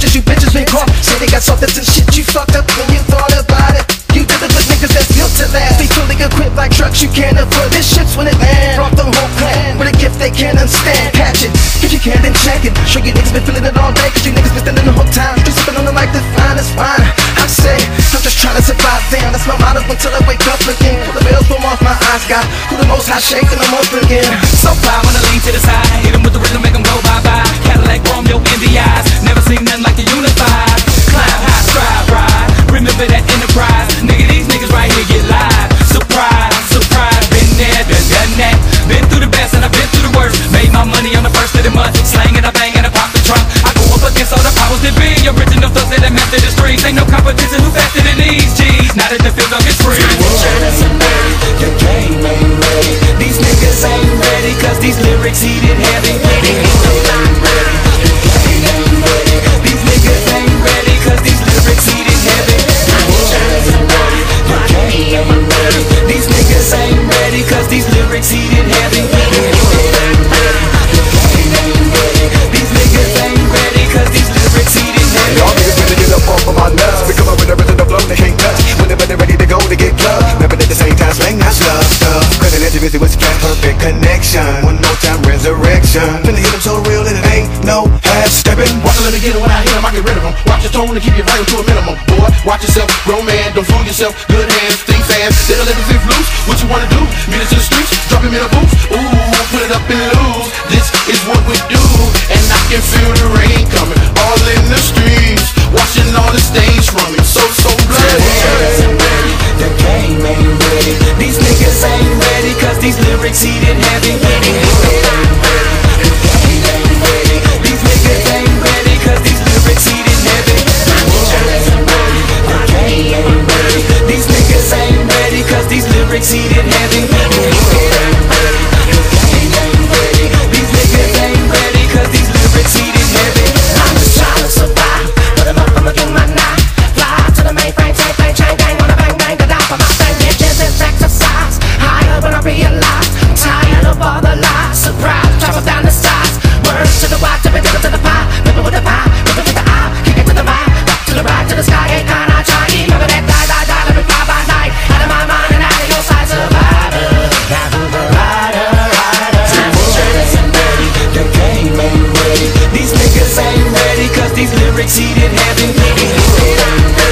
bitches, you bitches been caught. Say they got something and shit, you fucked up when you thought about it. You did it with niggas that's built to last. They fully equipped like trucks, you can't afford this shit's when it lands. Brought the whole plan with a gift they can't understand. Catch it, if you can then check it. Sure you niggas been feeling it all day, cause you niggas been standing the whole time. Just sipping on it like the finest wine. I say, I'm just trying to survive, damn. That's my motto until I wake up again. Pull the veils from off my eyes, got who the most high shaking them open again. So fly when I lean to the side, hit them with the rhythm, make them go bye-bye. Cadillac, Romeo, in the eyes, never seen nothing like the unified. Climb high, strive, ride, remember that enterprise. Nigga, these niggas right here get live. Surprise, surprise, been there, done that. Been through the best and I've been through the worst. Made my money on the first of the month, slanging, I bang and I pop the trunk. I go up against all the powers that be. Original thugs that master the streets. Ain't no competition who faster than these G's. Now that the field dog is free. Your game ain't ready. These niggas ain't ready, cause these lyrics heated heavy. Ain't ready. Your game ain't ready. These niggas ain't ready, cause these lyrics heated heavy. Your game ain't ready. These niggas ain't ready, cause these lyrics heated heavy. These niggas ain't ready, cause these lyrics heated heavy. Y'all niggas better get up off of my nuts. We come up with a rhythm of flow they can't touch. Whenever they're ready to go, they get plugged. Never at the same time, slang that stuff. Cause an intimacy was track, perfect connection. One more time, resurrection. Finna hit them so real that it ain't no half stepping. Watch them, let me get them. When I hit them, I get rid of them. Watch your tone and keep your volume to a minimum. Boy, watch yourself, grown man, don't fool yourself. Good hands, think fast, they don't let the fifth loose. What you wanna do? Meet us to the streets, drop him in a booth. Ooh, put it up and lose. This is what we do, and I can feel the rain coming. All in the streets, washing all the stains from me. So bloody. The game ain't ready. These niggas ain't ready, cause these lyrics heated heavy. These niggas ain't ready, cause these lyrics heated heavy. The game ain't ready. These niggas ain't ready, cause these lyrics heated heavy. These niggas ain't ready, cause these lyrics heated heavy. I'm just trying to survive, put 'em up, I'ma get my knife. Fly to the mainframe, chain gang, wanna bang bang, get out for my thing. Bitches is exercise, higher when I realize I'm tired of all the lies. Surprise, travel down the sides, words to the wide, tipping to the pie, ripping with the pie, ripping with the eye, kick it to the right, rock to the right, to the sky, ain't kind I try. Remember that die, let me fly by night, out of my mind and out of your sight. Survivor, rider. The game ain't ready. These niggas ain't ready, cause these lyrics heated heavy.